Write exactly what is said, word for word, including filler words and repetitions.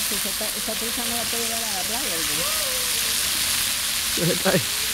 Si esa, esa trucha no la puede llevar a la playa. Está ahí.